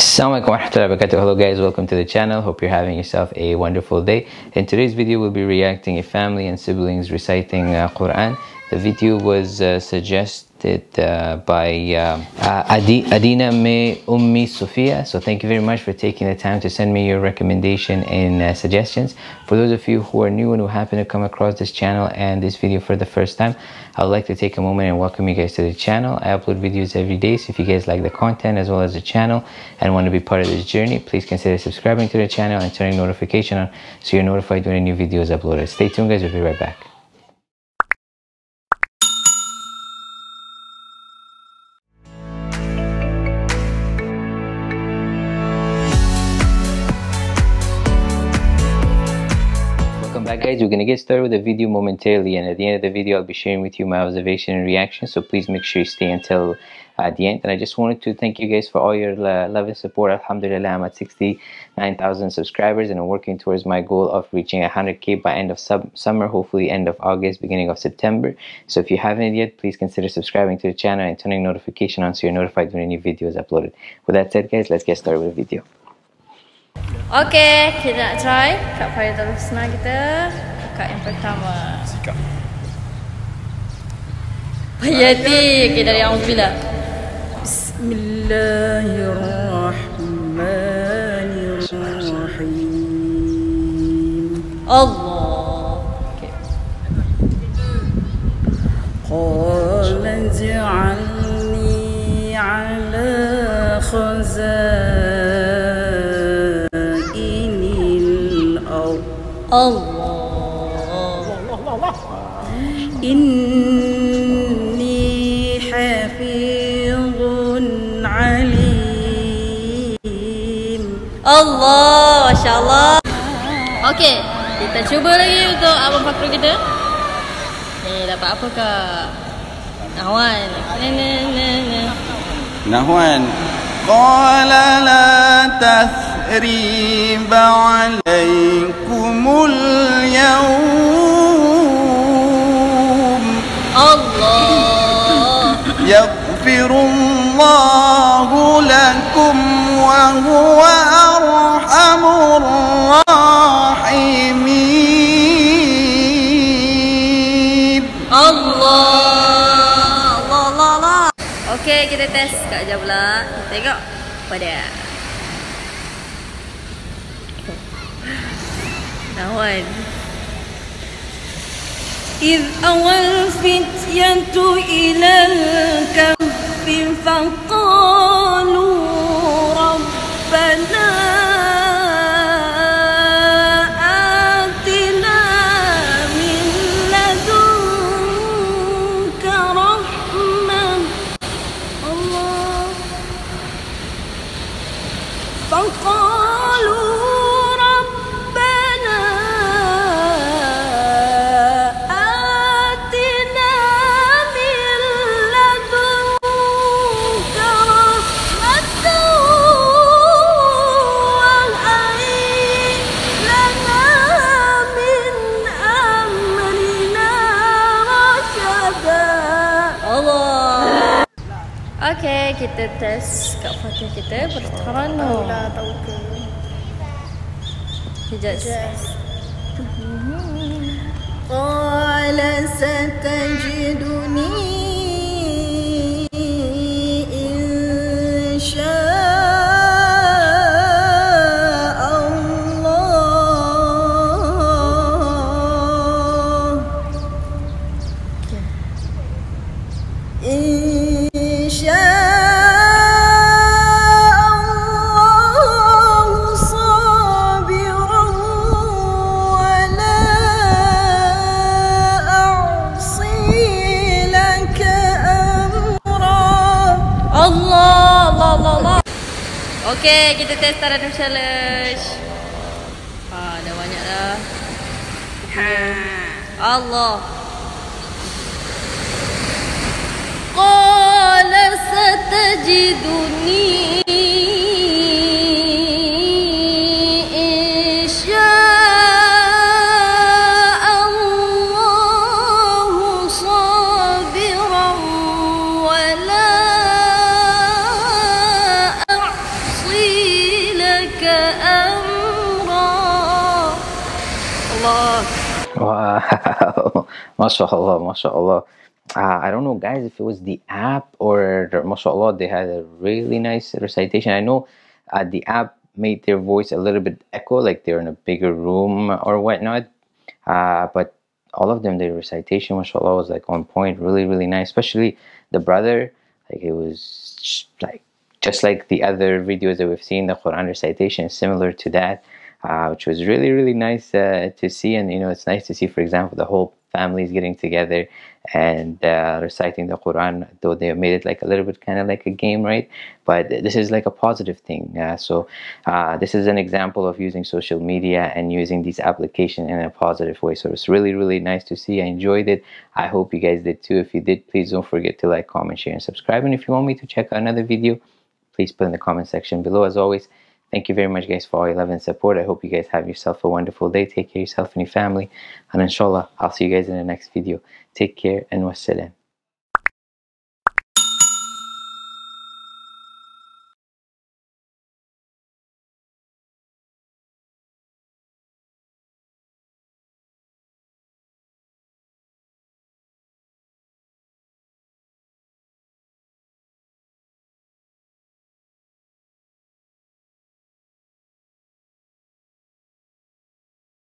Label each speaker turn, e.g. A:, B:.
A: Assalamualaikum warahmatullahi wabarakatuh. Hello guys, welcome to the channel. Hope you're having yourself a wonderful day. In today's video we'll be reacting a family and siblings reciting Quran. The video was suggested by Adina May Ummi Sofia. So thank you very much for taking the time to send me your recommendation and suggestions. For those of you who are new and who happen to come across this channel and this video for the first time, I would like to take a moment and welcome you guys to the channel. I upload videos every day, so if you guys like the content as well as the channel and want to be part of this journey, please consider subscribing to the channel and turning notification on so you're notified when a new video is uploaded. Stay tuned guys, we'll be right back. Welcome back guys, we're going to get started with the video momentarily, and at the end of the video I'll be sharing with you my observation and reaction, so please make sure you stay until the end. And I just wanted to thank you guys for all your love and support. Alhamdulillah, I'm at 69,000 subscribers and I'm working towards my goal of reaching 100k by end of summer, hopefully end of August, beginning of September. So if you haven't yet, please consider subscribing to the channel and turning notification on so you're notified when a new video is uploaded. With that said guys, let's get started with the video.
B: Okay, kita nak try Kak Faridatul Husna kita. Kak yang pertama Sikap Bayati. Okay, dari Auzubillah. Bismillahirrahmanirrahim. Allah. Okay. Qala ij'alni ala Allah. Inni hafizun alim. Allah, masya-Allah. Okey, kita cuba lagi untuk Abang Fakru kita. Ni dapat apa Kak? Nahwan.
C: Nahwan. Qala la تثريب عليكم اليوم
B: الله
C: يغفر الله لكم وهو أرحم الراحمين.
B: Allah. Okey, kita test Kak Jah pula. Tengok apa dia. Nawan. إذ أوى الفتية إلى الكهف فقالوا ربنا آتنا من لدنك رحمة. الله. فقالوا okay, kita test Kak Fatih kita bertaranum. Tahu ke? Hijaz. Qala satajiduni okay, kita test Taranum challenge. Dah banyak dah. Allah. Qala satajiduni insya'Allahu sabiran wa la a'si لك أمرا. الله.
A: Wow. MashaAllah, MashaAllah. I don't know, guys, if it was the app or MashaAllah, they had a really nice recitation. I know the app made their voice a little bit echo, like they're in a bigger room or whatnot. But all of them, their recitation, MashaAllah, was like on point, really, really nice. Especially the brother, like it was like just like the other videos that we've seen, the Quran recitation is similar to that. Which was really, really nice to see. And, you know, it's nice to see, for example, the whole families getting together and reciting the Quran, though they made it like a little bit kind of like a game, right? But this is like a positive thing. So this is an example of using social media and using these applications in a positive way. So it's really, really nice to see. I enjoyed it. I hope you guys did too. If you did, please don't forget to like, comment, share, and subscribe. And if you want me to check out another video, please put in the comment section below. As always, thank you very much, guys, for all your love and support. I hope you guys have yourself a wonderful day. Take care of yourself and your family. And inshallah, I'll see you guys in the next video. Take care and wassalam.